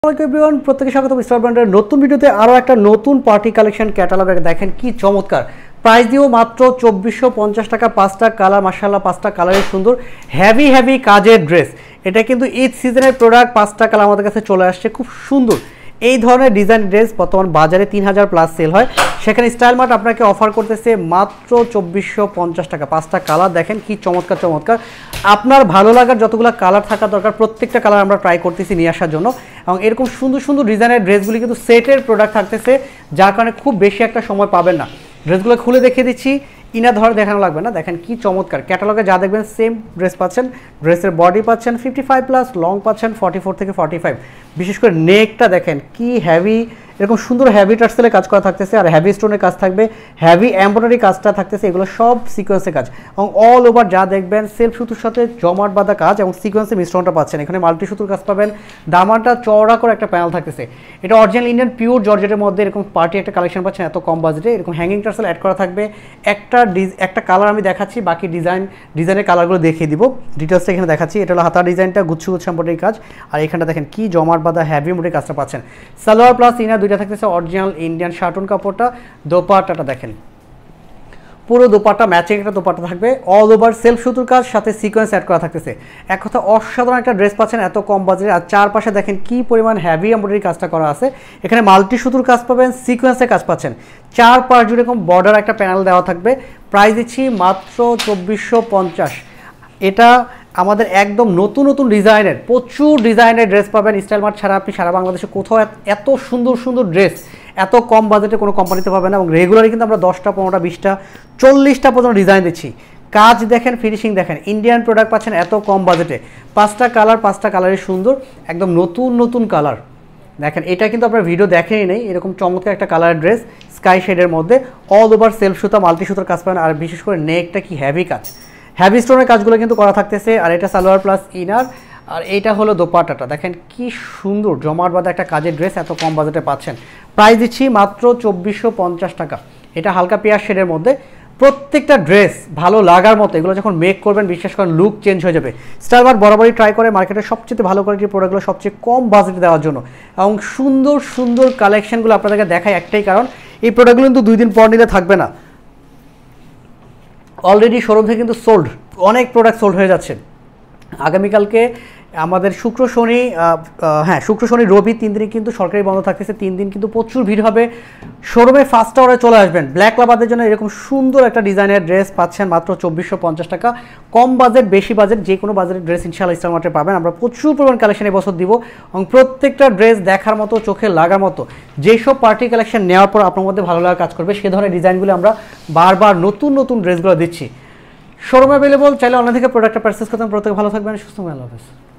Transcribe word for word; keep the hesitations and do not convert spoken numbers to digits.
Everyone প্রত্যেককে স্বাগত star ব্র্যান্ডের নতুন ভিডিওতে আরও একটা নতুন পার্টি কালেকশন ক্যাটালগ দেখেন কি চমৎকার প্রাইস দিও মাত্র চব্বিশশো পঞ্চাশ টাকা পাঁচটা কালার মাশাআল্লাহ পাঁচটা কালারের সুন্দর হেভি হেভি কাজের ড্রেস এটা কিন্তু ঈদ সিজনের প্রোডাক্ট পাঁচটা কালার আমাদের কাছে চলে আসছে খুব সুন্দর এই ধরনের ডিজাইন ড্রেস বর্তমান বাজারে তিন হাজার প্লাস সেল হয় সেখানে স্টাইল মার্ট আপনাকে অফার করতেছে মাত্র চব্বিশশো পঞ্চাশ টাকা পাঁচটা কালার দেখেন কি চমৎকার চমৎকার আপনার ভালো লাগার যতগুলো কালার থাকা দরকার প্রত্যেকটা কালার আমরা ট্রাই করতেছি নিয়ে আসার জন্য এবং এরকম সুন্দর সুন্দর ডিজাইনের ড্রেসগুলি কিন্তু সেটের প্রোডাক্ট থাকতেছে যার কারণে খুব বেশি একটা সময় পাবেন না ড্রেসগুলো খুলে দেখিয়ে দিচ্ছি ইনা ধরে দেখানো লাগবে না দেখেন কি চমৎকার ক্যাটালগে যা দেখবেন সেম ড্রেস পাচ্ছেন ড্রেসের বডি পাচ্ছেন ফিফটি ফাইভ প্লাস লং পাচ্ছেন ফর্টি ফোর থেকে ফর্টি ফাইভ বিশেষ করে নেকটা দেখেন কি হেভি এরকম সুন্দর হেভি টার্সেলে কাজ করা থাকতেছে আর হেভি স্টোনের কাজ থাকবে হেভি এমব্রয়ডারি কাজটা থাকতেছে এগুলো সব সিকোয়েন্সের কাজ এবং অল ওভার যা দেখবেন সেলফ সুতোর সাথে জমাট বাঁধা কাজ এবং সিকোয়েন্সের মিশ্রণটা পাচ্ছেন এখানে মাল্টি সুতোর কাজ পাবেন দামানটা চওড়া করে একটা প্যানেল থাকতেছে এটা অরিজিনাল ইন্ডিয়ান পিওর জর্জেটের মধ্যে এরকম পার্টি একটা কালেকশন পাচ্ছেন এত কম বাজেটে এরকম হ্যাঙ্গিং টার্সেল অ্যাড করা থাকবে একটা একটা কালার আমি দেখাচ্ছি বাকি ডিজাইন ডিজাইনের কালারগুলো দেখিয়ে দিব ডিটেলসটা এখানে দেখাচ্ছি এটা হলো হাতার ডিজাইনটা গুচ্ছ গুচ্ছ এমব্রয়ডারি কাজ আর এখানটা দেখেন কি জমাট বাঁধা হেভি এমব্রয়ডারি কাজটা পাচ্ছেন সালোয়ার প্লাস ইনার দুইটা থাকতেছে অরিজিনাল ইন্ডিয়ান শার্টন কাপড়টা দোপাট্টাটা দেখেন পুরো দোপাট্টা ম্যাচিং একটা দোপাট্টা থাকবে অল ওভার সেলফ সুতোর কাজ সাথে সিকোয়েন্স অ্যাড করা থাকতেছে এক কথা অসাধারণ একটা ড্রেস পাচ্ছেন এত কম বাজেটে আর চারপাশে দেখেন কি পরিমাণ হেভি এমব্রয়ডারি কাজটা করা আছে এখানে মাল্টি সুতোর কাজ পাবেন সিকোয়েন্সের কাজ পাচ্ছেন চার পাশ জুড়ে এরকম বর্ডার একটা প্যানেল দেওয়া থাকবে প্রাইস দিচ্ছি মাত্র চব্বিশশো পঞ্চাশ এটা আমাদের একদম নতুন নতুন ডিজাইনের প্রচুর ডিজাইনের ড্রেস পাবেন স্টাইল মার্ট ছাড়া আপনি সারা বাংলাদেশে কোথাও এত সুন্দর সুন্দর ড্রেস এত কম বাজেটে কোনো কোম্পানিতে পাবেন না এবং রেগুলারই কিন্তু আমরা দশটা পনেরোটা বিশটা চল্লিশটা পর্যন্ত ডিজাইন দিচ্ছি কাজ দেখেন ফিনিশিং দেখেন ইন্ডিয়ান প্রোডাক্ট পাচ্ছেন এত কম বাজেটে পাঁচটা কালার পাঁচটা কালারের সুন্দর একদম নতুন নতুন কালার দেখেন এটা কিন্তু আপনার ভিডিও দেখেই নেই এরকম চমৎকার একটা কালার ড্রেস স্কাই শেডের মধ্যে অল ওভার সেলফ সুতা মাল্টি সুতার কাজ পাবেন আর বিশেষ করে নেকটা কি হেভি কাজ হেভি স্টোনের কাজগুলো কিন্তু করা থাকতেছে আর এটা সালোয়ার প্লাস ইনার আর এইটা হলো দোপাট্টাটা দেখেন কি সুন্দর জমাট বাঁধা একটা কাজের ড্রেস এত কম বাজেটে পাচ্ছেন প্রাইস দিচ্ছি মাত্র চব্বিশশো পঞ্চাশ টাকা এটা হালকা পেঁয়াজ শেডের মধ্যে প্রত্যেকটা ড্রেস ভালো লাগার মতো এগুলো যখন মেক করবেন বিশ্বাস করেন লুক চেঞ্জ হয়ে যাবে স্টাইল মার্ট বরাবরই ট্রাই করে মার্কেটের সবচেয়ে ভালো কোয়ালিটির প্রোডাক্টগুলো সবচেয়ে কম বাজেটে দেওয়ার জন্য এবং সুন্দর সুন্দর কালেকশনগুলো আপনাদেরকে দেখায় একটাই কারণ এই প্রোডাক্টগুলো কিন্তু দুই দিন পর নিলে থাকবে না অলরেডি শোরুম থেকে কিন্তু সোল্ড অনেক প্রোডাক্ট সোল্ড হয়ে যাচ্ছে আগামীকালকে আমাদের শুক্র শনি হ্যাঁ শুক্র শনি রবি তিন দিনই কিন্তু সরকারি বন্ধ থাকতেছে তিন দিন কিন্তু প্রচুর ভিড় হবে শোরুমে ফার্স্ট আওয়ারে চলে আসবেন ব্ল্যাক লাভারদের জন্য এরকম সুন্দর একটা ডিজাইনের ড্রেস পাচ্ছেন মাত্র চব্বিশশো পঞ্চাশ টাকা কম বাজেট বেশি বাজেট যে কোনো বাজেটের ড্রেস ইনশাআল্লাহ স্টাইল মার্টে পাবেন আমরা প্রচুর পরিমাণ কালেকশন এবছর দিব এবং প্রত্যেকটা ড্রেস দেখার মতো চোখে লাগার মতো যেসব পার্টি কালেকশন নেওয়ার পর আপনার মধ্যে ভালো লাগা কাজ করবে সে ধরনের ডিজাইনগুলো আমরা বারবার নতুন নতুন ড্রেসগুলো দিচ্ছি শোরুম অ্যাভেলেবল চাইলে অনলাইন থেকে প্রোডাক্টটা পারচেস করতে প্রত্যেকে ভালো থাকবেন সুস্থ আল্লাহ হাফেজ।